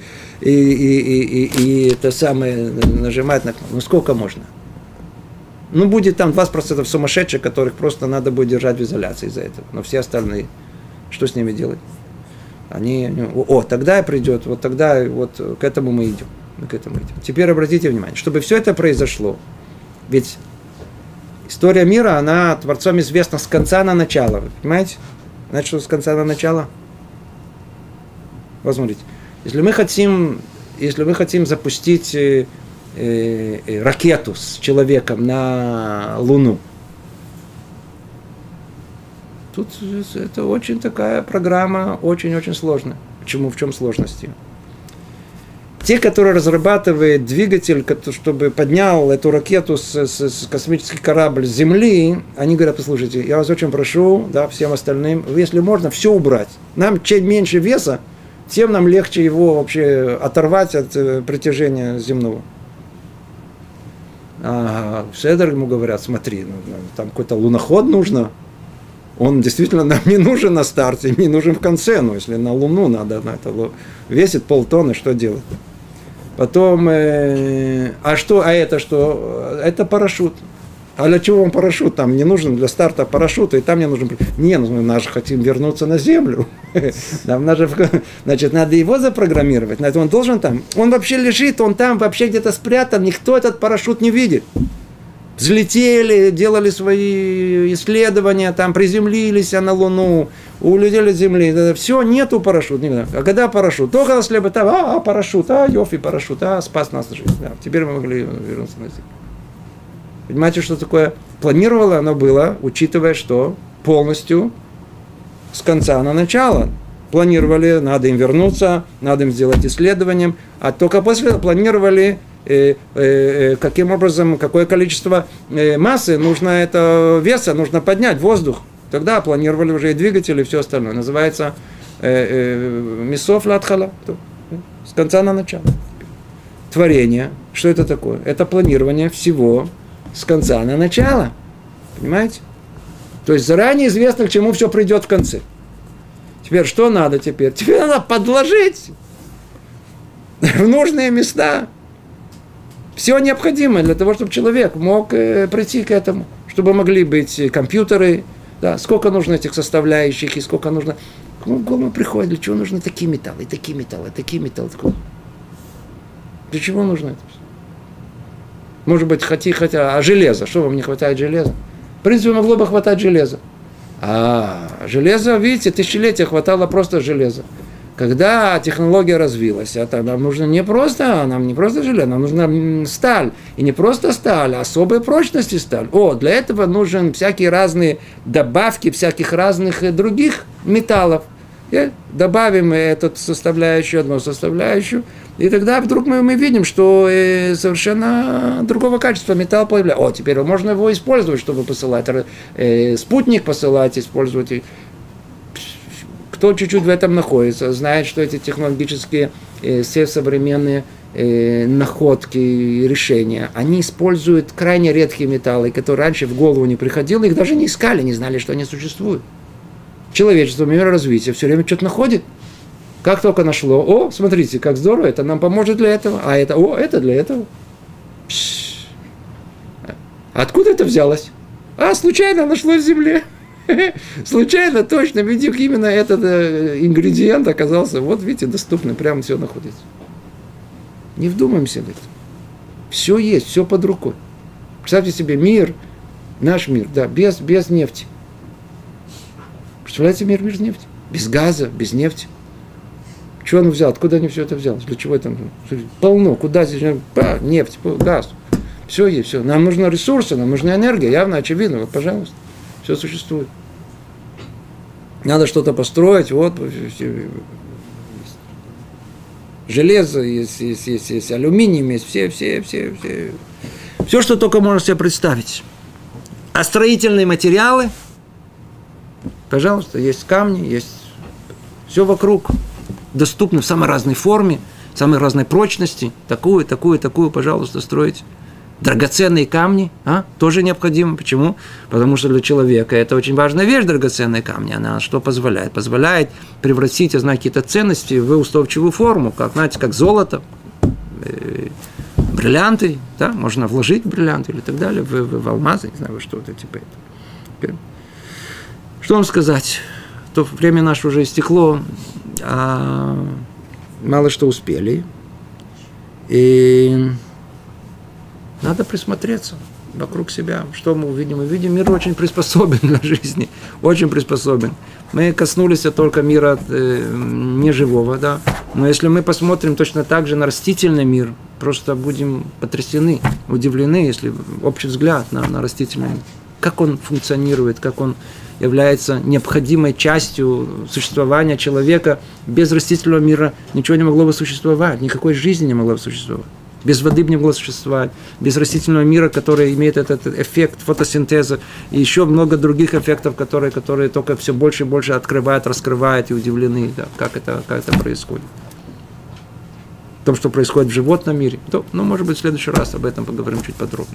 это самое нажимать на кнопку, ну сколько можно? Ну будет там 20% сумасшедших, которых просто надо будет держать в изоляции из-за этого, но все остальные, что с ними делать? Тогда придет, тогда к этому мы идем. Теперь обратите внимание, чтобы все это произошло, ведь история мира, она Творцом известна с конца на начало, вы понимаете? Знаете, что с конца на начало? Вот смотрите, если мы хотим запустить ракету с человеком на Луну, тут это очень такая программа, очень-очень сложная. Почему? В чем сложность ее? Те, которые разрабатывают двигатель, чтобы поднял эту ракету с космический корабль с Земли, они говорят: послушайте, я вас очень прошу, да, всем остальным, если можно, все убрать. Нам чем меньше веса, тем нам легче его вообще оторвать от притяжения земного. А Седер ему говорят: смотри, там какой-то луноход нужно. Он действительно нам не нужен на старте, не нужен в конце. Но если на Луну надо, это весит полтонны, что делать? Потом, это что? Это парашют. А для чего вам парашют? Там не нужен для старта парашюта, и там не нужен. Не, мы же хотим вернуться на Землю. Значит, надо его запрограммировать. Он должен там. Он вообще лежит, он там вообще где-то спрятан, никто этот парашют не видит. Взлетели, делали свои исследования, там приземлились на Луну, улетели с Земли. Все, нету парашюта. А когда парашют? Только если бы там, парашют, йофи, парашют, спас нас жизнь. Да, теперь мы могли вернуться на Землю. Понимаете, что такое? Планировало оно было, учитывая, что полностью с конца на начало. Планировали, надо им вернуться, надо им сделать исследование, а только после этого планировали, каким образом, какое количество массы нужно, это веса нужно поднять в воздух. Тогда планировали уже и двигатели, и все остальное. Называется мисоф латхала, с конца на начало. Творение, что это такое? Это планирование всего с конца на начало. Понимаете? То есть заранее известно, к чему все придет в конце. Теперь что надо теперь? Теперь надо подложить в нужные места все необходимое для того, чтобы человек мог прийти к этому. Чтобы могли быть компьютеры, да, сколько нужно этих составляющих, и сколько нужно. Кому в голову приходит, для чего нужны такие металлы, такие металлы, такие металлы. Для чего нужно это? Может быть, хотя, а железо? Что вам не хватает железа? В принципе, могло бы хватать железа. А железо, видите, тысячелетия хватало просто железа. Когда технология развилась, это нам нужно не просто железо, нам нужна сталь. И не просто сталь, а особой прочности сталь. Для этого нужны всякие разные добавки, всяких разных других металлов. И добавим эту составляющую, одну составляющую, и тогда вдруг мы видим, что совершенно другого качества металл появляется. Теперь можно его использовать, чтобы посылать спутник, посылать, использовать. Кто чуть-чуть в этом находится, знает, что эти технологические, все современные находки и решения, они используют крайне редкие металлы, которые раньше в голову не приходило, их даже не искали, не знали, что они существуют. Человечество, мир развития, все время что-то находит. Как только нашло, смотрите, как здорово, это нам поможет для этого, а это для этого. Откуда это взялось? Случайно нашлось в земле. Случайно, точно, видите, именно этот ингредиент оказался, вот видите, доступный, прямо все находится. Не вдумаемся в это. Все есть, все под рукой. Представьте себе мир, наш мир, да, без нефти. Представляете, мир без нефти? Без газа, без нефти. Что он взял? Откуда они все это взяли? Для чего это? Полно. Куда здесь? Нефть, газ. Все есть, все. Нам нужны ресурсы, нам нужна энергия. Явно, очевидно. Вот, пожалуйста. Все существует. Надо что-то построить. Вот. Железо есть алюминий есть. Все. Все, что только можно себе представить. А строительные материалы? Пожалуйста, есть камни, есть все вокруг. Доступны в самой разной форме, в самой разной прочности. Такую, пожалуйста, строить. Драгоценные камни тоже необходимо. Почему? Потому что для человека это очень важная вещь, драгоценные камни. Она что позволяет? Позволяет превратить, какие-то ценности в устойчивую форму, как золото, бриллианты. Да? Можно вложить бриллианты или так далее, в алмазы, не знаю, что-то типа этого. Что вам сказать? То время наше уже истекло, а мало что успели. И надо присмотреться вокруг себя. Что мы увидим? Мы видим, мир очень приспособен для жизни. Очень приспособен. Мы коснулись только мира неживого, да. Но если мы посмотрим точно так же на растительный мир, просто будем потрясены, удивлены, если общий взгляд на растительный мир. Как он функционирует, как он является необходимой частью существования человека. Без растительного мира ничего не могло бы существовать, никакой жизни не могло бы существовать. Без воды бы не могло существовать, без растительного мира, который имеет этот эффект фотосинтеза, и еще много других эффектов, которые только все больше и больше открывают, раскрывают и удивлены, да, как это происходит. В том, что происходит в животном мире. Может быть, в следующий раз об этом поговорим чуть подробнее.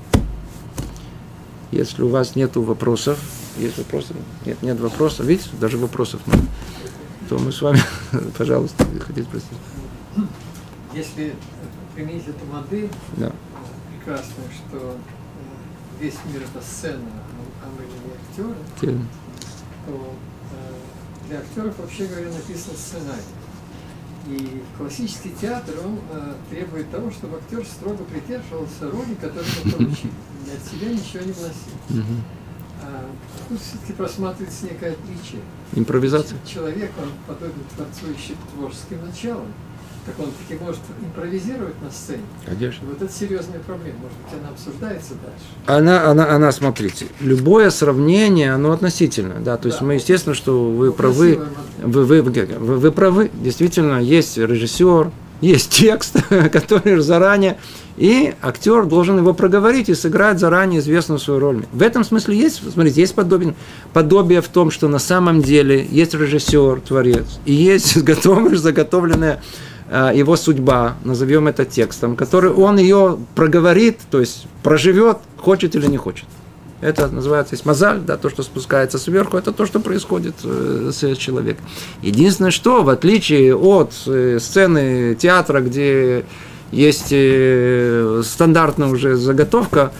Если у вас нет вопросов, есть вопросы? Нет вопросов, видите, даже вопросов нет. То мы с вами, пожалуйста, хотите спросить. Если применить эту модель, да. прекрасную, что весь мир это сцена, а мы не актеры, то для актеров, вообще говоря, написан сценарий. И классический театр, он требует того, чтобы актер строго придерживался роли, которую он получил, и от себя ничего не вносил. Тут все-таки просматривается некое отличие. Импровизация. Человек, он подобен творцу, ищет творческим началом. Так он таки может импровизировать на сцене. Конечно. Вот это серьезная проблема. Может быть, она обсуждается дальше. Она, смотрите, любое сравнение, оно относительно. Да? То есть мы, естественно, что вы правы. Вы правы. Действительно, есть режиссер, есть текст, который заранее. И актер должен его проговорить и сыграть заранее известную свою роль. В этом смысле есть, смотрите, есть подобие в том, что на самом деле есть режиссер, творец, и есть заготовленная его судьба, назовем это текстом, который он ее проговорит, то есть проживет, хочет или не хочет. Это называется мазаль, да, то, что спускается сверху, это то, что происходит с человеком. Единственное, что в отличие от сцены театра, где есть стандартная уже заготовка,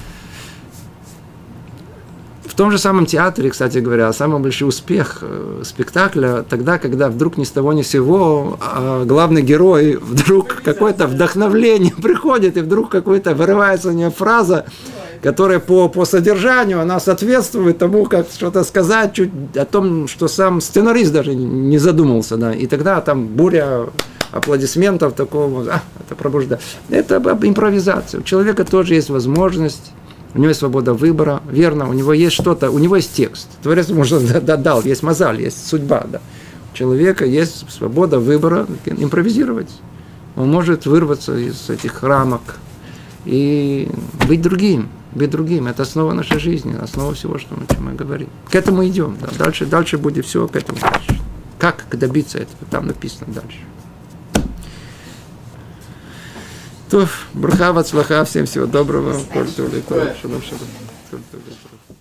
в том же самом театре, кстати говоря, самый большой успех спектакля тогда, когда вдруг ни с того ни с сего главный герой вдруг какое-то вдохновление приходит, и вдруг какая-то вырывается у него фраза, которая по содержанию, она соответствует тому, как что-то сказать чуть о том, что сам сценарист даже не задумался. Да, и тогда там буря аплодисментов такого, это пробуждает. Это импровизация. У человека тоже есть возможность. У него есть свобода выбора, верно, у него есть что-то, у него есть текст. Творец ему уже дал, есть мозаль, есть судьба. Да. У человека есть свобода выбора импровизировать. Он может вырваться из этих рамок и быть другим. Это основа нашей жизни, основа всего, что мы говорим. К этому идем. Да. Дальше будет все к этому. Как добиться этого? Там написано дальше. Браха, вацлаха, всем всего доброго.